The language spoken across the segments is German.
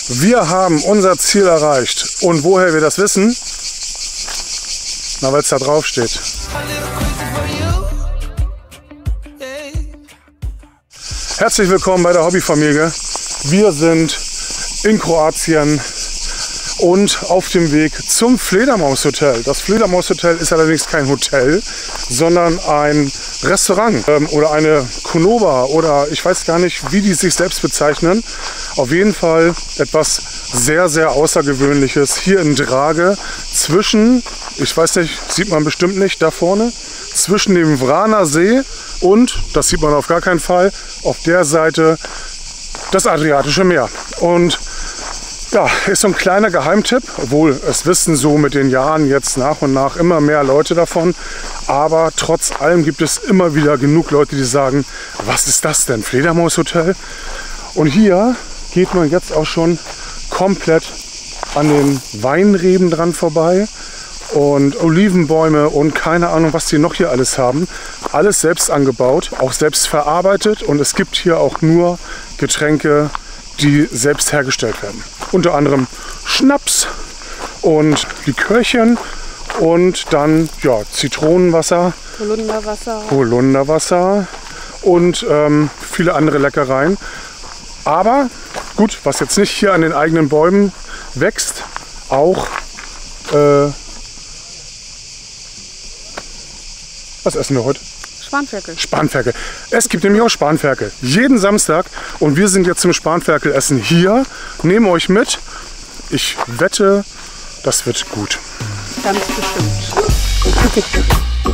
Wir haben unser Ziel erreicht. Und woher wir das wissen? Na, weil es da drauf steht. Herzlich willkommen bei der Hobbyfamilie. Wir sind in Kroatien und auf dem Weg zum Fledermaushotel. Das Fledermaushotel ist allerdings kein Hotel, sondern ein Restaurant oder eine Konoba oder ich weiß gar nicht, wie die sich selbst bezeichnen. Auf jeden Fall etwas sehr, sehr Außergewöhnliches hier in Drage zwischen, ich weiß nicht, sieht man bestimmt nicht, da vorne, zwischen dem Vraner See und, das sieht man auf gar keinen Fall, auf der Seite das Adriatische Meer. Und ja, ist so ein kleiner Geheimtipp, obwohl es wissen so mit den Jahren jetzt nach und nach immer mehr Leute davon. Aber trotz allem gibt es immer wieder genug Leute, die sagen, was ist das denn, Fledermaushotel? Und hier geht man jetzt auch schon komplett an den Weinreben dran vorbei. Und Olivenbäume und keine Ahnung, was die noch hier alles haben. Alles selbst angebaut, auch selbst verarbeitet. Und es gibt hier auch nur Getränke, die selbst hergestellt werden. Unter anderem Schnaps und Likörchen und dann ja, Zitronenwasser, Holunderwasser und viele andere Leckereien. Aber gut, was jetzt nicht hier an den eigenen Bäumen wächst, auch was essen wir heute? Spanferkel. Spanferkel. Es gibt nämlich auch Spanferkel. Jeden Samstag. Und wir sind jetzt zum Spanferkelessen hier. Nehmen euch mit. Ich wette, das wird gut. Ganz bestimmt.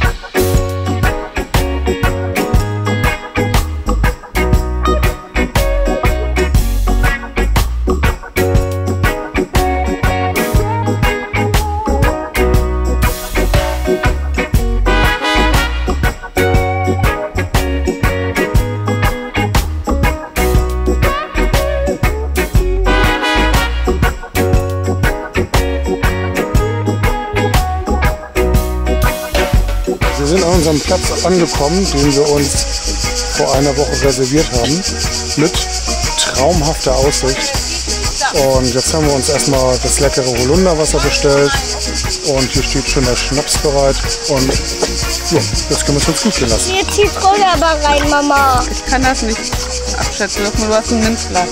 Wir sind an unserem Platz angekommen, den wir uns vor einer Woche reserviert haben, mit traumhafter Aussicht. Und jetzt haben wir uns erstmal das leckere Holunderwasser bestellt und hier steht schon der Schnaps bereit. Und ja, jetzt können wir es uns gut gehen lassen. Hier Zitrone aber rein, Mama. Ich kann das nicht abschätzen, du hast ein Minzblatt.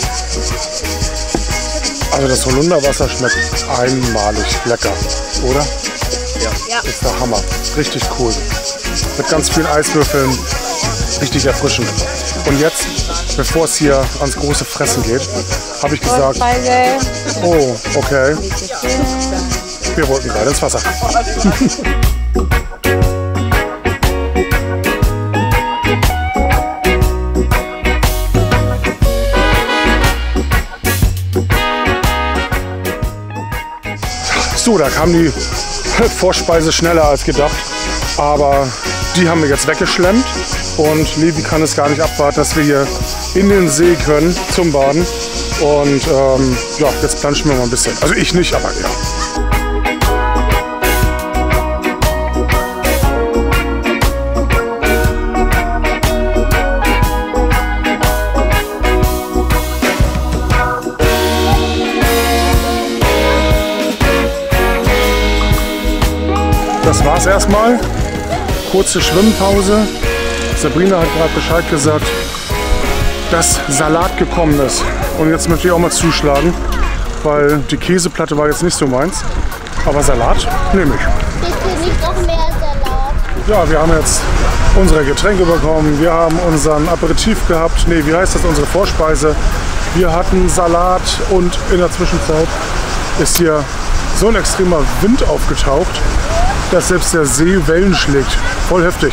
Also das Holunderwasser schmeckt einmalig lecker, oder? Ja. Ist der Hammer. Richtig cool. Mit ganz vielen Eiswürfeln. Richtig erfrischend. Und jetzt, bevor es hier ans große Fressen geht, habe ich gesagt, oh, okay. Wir wollten gerade ins Wasser. So, da kam die Vorspeise schneller als gedacht, aber die haben wir jetzt weggeschlemmt und Levi kann es gar nicht abwarten, dass wir hier in den See können zum Baden und ja, jetzt planschen wir mal ein bisschen. Also ich nicht, aber ja. Das war's erstmal. Kurze Schwimmpause. Sabrina hat gerade Bescheid gesagt, dass Salat gekommen ist. Und jetzt möchte ich auch mal zuschlagen, weil die Käseplatte war jetzt nicht so meins. Aber Salat nehme ich. Bitte nicht noch mehr Salat. Ja, wir haben jetzt unsere Getränke bekommen. Wir haben unseren Aperitif gehabt. Nee, wie heißt das? Unsere Vorspeise. Wir hatten Salat und in der Zwischenzeit ist hier so ein extremer Wind aufgetaucht, dass selbst der See Wellen schlägt. Voll heftig.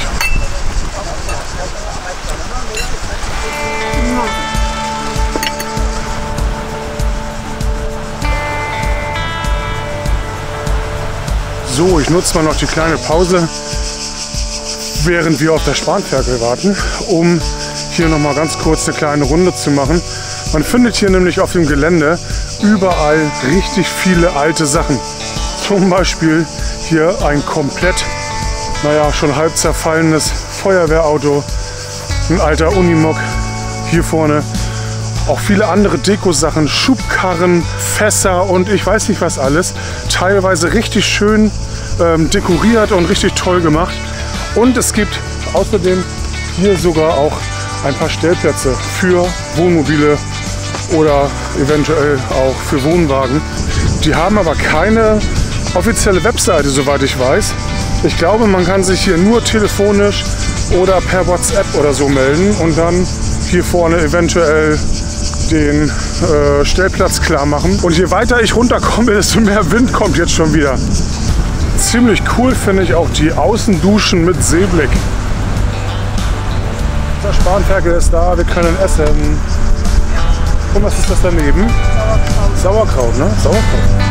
So, ich nutze mal noch die kleine Pause, während wir auf der Spanferkel warten, um hier noch mal ganz kurz eine kleine Runde zu machen. Man findet hier nämlich auf dem Gelände überall richtig viele alte Sachen. Zum Beispiel hier ein komplett, naja, schon halb zerfallenes Feuerwehrauto, ein alter Unimog hier vorne auch viele andere Dekosachen, Schubkarren, Fässer und ich weiß nicht was alles. Teilweise richtig schön dekoriert und richtig toll gemacht. Und es gibt außerdem hier sogar auch ein paar Stellplätze für Wohnmobile oder eventuell auch für Wohnwagen. Die haben aber keine offizielle Webseite, soweit ich weiß. Ich glaube, man kann sich hier nur telefonisch oder per WhatsApp oder so melden und dann hier vorne eventuell den Stellplatz klar machen. Und je weiter ich runterkomme, desto mehr Wind kommt jetzt schon wieder. Ziemlich cool finde ich auch die Außenduschen mit Seeblick. Der Spanferkel ist da, wir können essen. Und was ist das daneben? Sauerkraut, ne? Sauerkraut.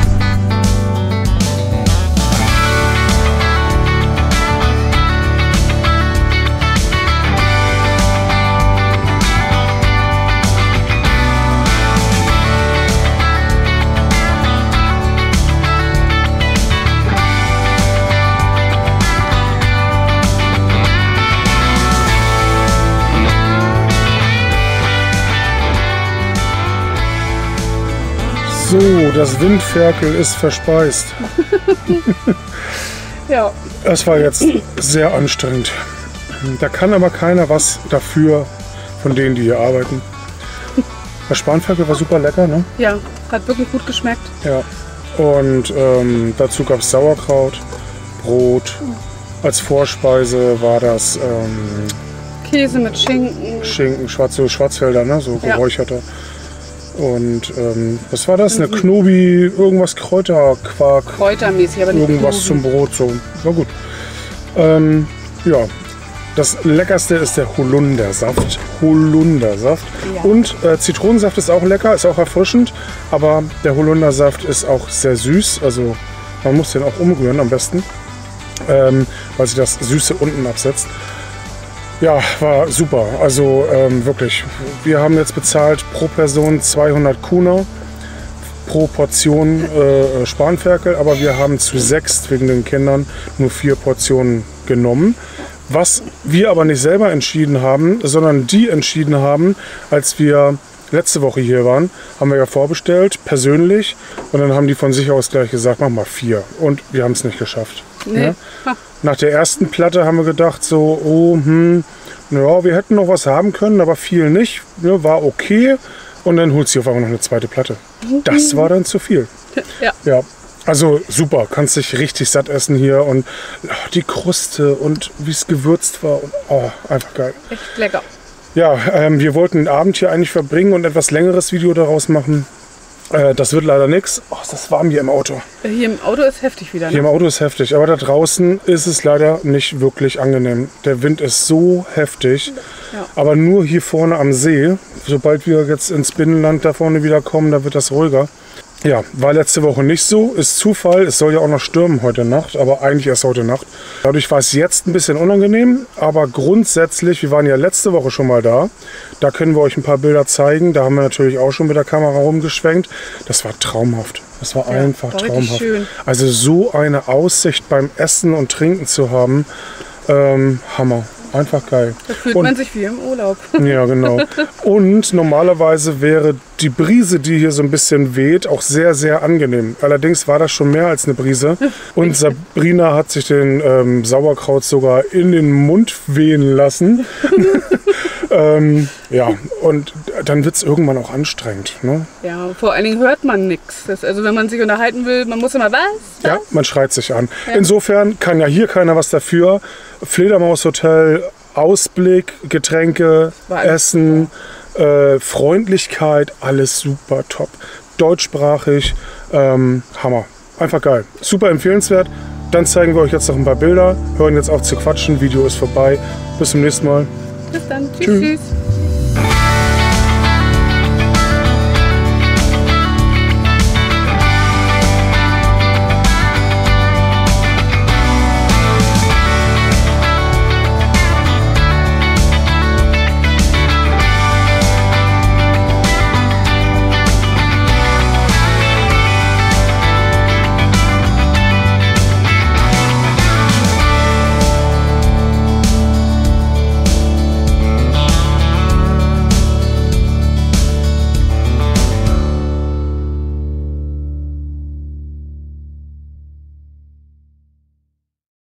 So, das Windferkel ist verspeist. Ja. Das war jetzt sehr anstrengend. Da kann aber keiner was dafür, von denen, die hier arbeiten. Das Spanferkel war super lecker, ne? Ja, hat wirklich gut geschmeckt. Ja. Und dazu gab es Sauerkraut, Brot. Als Vorspeise war das Käse mit Schinken. Schinken, Schwarzwälder, ne? So Ja. geräucherter. Und was war das? Eine Knobi, irgendwas Kräuterquark. Kräutermäßig, aber nicht Irgendwas zum Brot, so. War gut. Ja, das Leckerste ist der Holundersaft. Holundersaft. Ja. Und Zitronensaft ist auch lecker, ist auch erfrischend. Aber der Holundersaft ist auch sehr süß. Also man muss den auch umrühren am besten, weil sich das Süße unten absetzt. Ja, war super. Also wirklich. Wir haben jetzt bezahlt pro Person 200 Kuna pro Portion Spanferkel, aber wir haben zu 6 wegen den Kindern nur 4 Portionen genommen. Was wir aber nicht selber entschieden haben, sondern die entschieden haben, als wir letzte Woche hier waren, haben wir ja vorbestellt, persönlich. Und dann haben die von sich aus gleich gesagt, mach mal 4. Und wir haben es nicht geschafft. Nee. Ja? Nach der ersten Platte haben wir gedacht, so, oh, ja, wir hätten noch was haben können, aber viel nicht. Ja, war okay. Und dann holt sie auf einmal noch eine zweite Platte. Das war dann zu viel. Ja. Ja, also super. Kannst dich richtig satt essen hier. Und die Kruste und wie es gewürzt war. Und, einfach geil. Echt lecker. Ja, wir wollten den Abend hier eigentlich verbringen und etwas längeres Video daraus machen. Das wird leider nichts. Oh, ist das warm hier im Auto. Hier im Auto ist heftig wieder, ne? Hier im Auto ist heftig, aber da draußen ist es leider nicht wirklich angenehm. Der Wind ist so heftig, Ja. aber nur hier vorne am See. Sobald wir jetzt ins Binnenland da vorne wieder kommen, da wird das ruhiger. Ja, war letzte Woche nicht so, ist Zufall. Es soll ja auch noch stürmen heute Nacht, aber eigentlich erst heute Nacht. Dadurch war es jetzt ein bisschen unangenehm, aber grundsätzlich, wir waren ja letzte Woche schon mal da. Da können wir euch ein paar Bilder zeigen. Da haben wir natürlich auch schon mit der Kamera rumgeschwenkt. Das war traumhaft. Das war einfach war richtig traumhaft. schön. Also so eine Aussicht beim Essen und Trinken zu haben, Hammer. Einfach geil. Da fühlt Und- man sich wie im Urlaub. Ja, genau. Und normalerweise wäre die Brise, die hier so ein bisschen weht, auch sehr, sehr angenehm. Allerdings war das schon mehr als eine Brise. Und Sabrina hat sich den Sauerkraut sogar in den Mund wehen lassen. Ja, und dann wird es irgendwann auch anstrengend. Ne? Ja, vor allen Dingen hört man nichts. Also wenn man sich unterhalten will, man muss immer was? Ja, man schreit sich an. Insofern kann ja hier keiner was dafür. Fledermaushotel, Ausblick, Getränke, War alles Essen, Freundlichkeit, alles super top. Deutschsprachig, Hammer. Einfach geil. Super empfehlenswert. Dann zeigen wir euch jetzt noch ein paar Bilder. Hören jetzt auf zu quatschen. Video ist vorbei. Bis zum nächsten Mal. Bis dann. Tschüss. Tschüss.